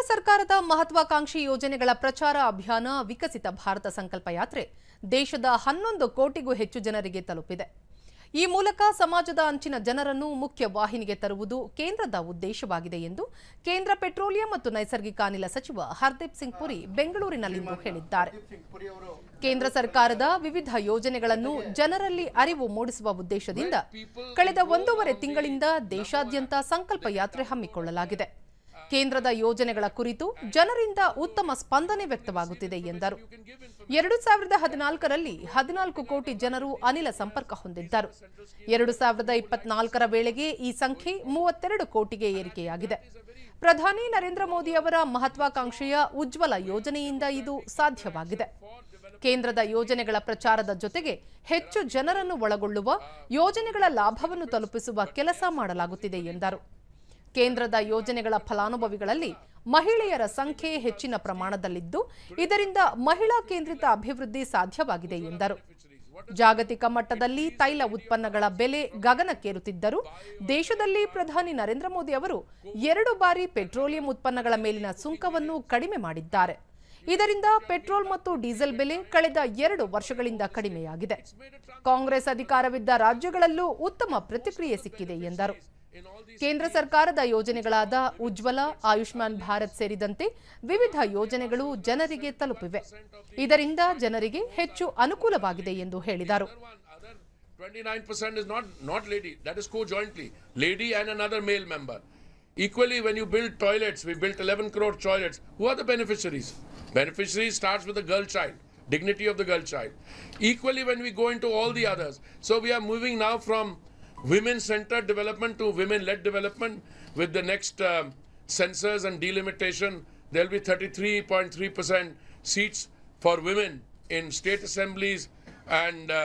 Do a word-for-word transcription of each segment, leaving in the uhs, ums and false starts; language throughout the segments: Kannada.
ಕೇಂದ್ರ ಸರ್ಕಾರದ ಮಹತ್ವಾಕಾಂಕ್ಷಿ ಯೋಜನೆಗಳ ಪ್ರಚಾರ ಅಭಿಯಾನ ವಿಕಸಿತ ಭಾರತ ಸಂಕಲ್ಪ ಯಾತ್ರೆ ದೇಶದ ಹನ್ನೊಂದು ಕೋಟಿಗೂ ಹೆಚ್ಚು ಜನರಿಗೆ ತಲುಪಿದೆ. ಈ ಮೂಲಕ ಸಮಾಜದ ಅಂಚಿನ ಜನರನ್ನು ಮುಖ್ಯ ವಾಹಿನಿಗೆ ತರುವುದು ಕೇಂದ್ರದ ಉದ್ದೇಶವಾಗಿದೆ ಎಂದು ಕೇಂದ್ರ ಪೆಟ್ರೋಲಿಯಂ ಮತ್ತು ನೈಸರ್ಗಿಕ ಅನಿಲ ಸಚಿವ ಹರ್ದೀಪ್ ಸಿಂಗ್ ಪುರಿ ಬೆಂಗಳೂರಿನಲ್ಲಿಂದು ಹೇಳಿದ್ದಾರೆ. ಕೇಂದ್ರ ಸರ್ಕಾರದ ವಿವಿಧ ಯೋಜನೆಗಳನ್ನು ಜನರಲ್ಲಿ ಅರಿವು ಮೂಡಿಸುವ ಉದ್ದೇಶದಿಂದ ಕಳೆದ ಒಂದೂವರೆ ತಿಂಗಳಿಂದ ದೇಶಾದ್ಯಂತ ಸಂಕಲ್ಪ ಯಾತ್ರೆ ಹಮ್ಮಿಕೊಳ್ಳಲಾಗಿದೆ. ಕೇಂದ್ರದ ಯೋಜನೆಗಳ ಕುರಿತು ಜನರಿಂದ ಉತ್ತಮ ಸ್ಪಂದನೆ ವ್ಯಕ್ತವಾಗುತ್ತಿದೆ ಎಂದರು. ಎರಡು ಸಾವಿರದ ಹದಿನಾಲ್ಕರಲ್ಲಿ ಹದಿನಾಲ್ಕು ಕೋಟಿ ಜನರು ಅನಿಲ ಸಂಪರ್ಕ ಹೊಂದಿದ್ದರು. ಎರಡು ಸಾವಿರದ ಇಪ್ಪತ್ನಾಲ್ಕರ ವೇಳೆಗೆ ಈ ಸಂಖ್ಯೆ ಮೂವತ್ತೆರಡು ಕೋಟಿಗೆ ಏರಿಕೆಯಾಗಿದೆ. ಪ್ರಧಾನಿ ನರೇಂದ್ರ ಮೋದಿ ಅವರ ಮಹತ್ವಾಕಾಂಕ್ಷೆಯ ಉಜ್ವಲ ಯೋಜನೆಯಿಂದ ಇದು ಸಾಧ್ಯವಾಗಿದೆ. ಕೇಂದ್ರದ ಯೋಜನೆಗಳ ಪ್ರಚಾರದ ಜೊತೆಗೆ ಹೆಚ್ಚು ಜನರನ್ನು ಒಳಗೊಳ್ಳುವ ಯೋಜನೆಗಳ ಲಾಭವನ್ನು ತಲುಪಿಸುವ ಕೆಲಸ ಮಾಡಲಾಗುತ್ತಿದೆ ಎಂದರು. ಕೇಂದ್ರದ ಯೋಜನೆಗಳ ಫಲಾನುಭವಿಗಳಲ್ಲಿ ಮಹಿಳೆಯರ ಸಂಖ್ಯೆ ಹೆಚ್ಚಿನ ಪ್ರಮಾಣದಲ್ಲಿದ್ದು ಇದರಿಂದ ಮಹಿಳಾ ಕೇಂದ್ರಿತ ಅಭಿವೃದ್ಧಿ ಸಾಧ್ಯವಾಗಿದೆ ಎಂದರು. ಜಾಗತಿಕ ಮಟ್ಟದಲ್ಲಿ ತೈಲ ಉತ್ಪನ್ನಗಳ ಬೆಲೆ ಗಗನಕ್ಕೇರುತ್ತಿದ್ದರೂ ದೇಶದಲ್ಲಿ ಪ್ರಧಾನಿ ನರೇಂದ್ರ ಮೋದಿ ಅವರು ಎರಡು ಬಾರಿ ಪೆಟ್ರೋಲಿಯಂ ಉತ್ಪನ್ನಗಳ ಮೇಲಿನ ಸುಂಕವನ್ನು ಕಡಿಮೆ ಮಾಡಿದ್ದಾರೆ. ಇದರಿಂದ ಪೆಟ್ರೋಲ್ ಮತ್ತು ಡೀಸೆಲ್ ಬೆಲೆ ಕಳೆದ ಎರಡು ವರ್ಷಗಳಿಂದ ಕಡಿಮೆಯಾಗಿದೆ. ಕಾಂಗ್ರೆಸ್ ಅಧಿಕಾರವಿದ್ದ ರಾಜ್ಯಗಳಲ್ಲೂ ಉತ್ತಮ ಪ್ರತಿಕ್ರಿಯೆ ಸಿಕ್ಕಿದೆ ಎಂದರು. ಕೇಂದ್ರ ಸರ್ಕಾರದ ಯೋಜನೆಗಳಾದ ಉಜ್ವಲ, ಆಯುಷ್ಮಾನ್ ಭಾರತ್ ಸೇರಿದಂತೆ ವಿವಿಧ ಯೋಜನೆಗಳು ಜನರಿಗೆ ತಲುಪಿವೆ. ಇದರಿಂದ ಜನರಿಗೆ ಹೆಚ್ಚು ಅನುಕೂಲವಾಗಿದೆ ಎಂದು ಹೇಳಿದರು. twenty-nine percent is not not lady, that is co-jointly lady and another male member. Equally, when you build toilets, we built eleven crore toilets. Who are the beneficiaries? Beneficiaries starts with the girl child, dignity of the girl child. Equally, when we go into all the others, so we are moving now from women-centered development to women-led development. With the next uh, census and delimitation, there will be thirty-three point three percent seats for women in state assemblies and uh,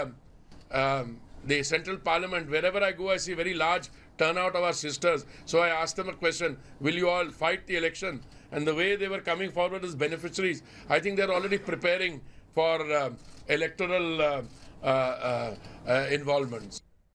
um, the central parliament. Wherever I go, I see very large turnout of our sisters. So I asked them a question, will you all fight the election? And the way they were coming forward as beneficiaries, I think they're already preparing for uh, electoral uh, uh, uh, uh, involvements.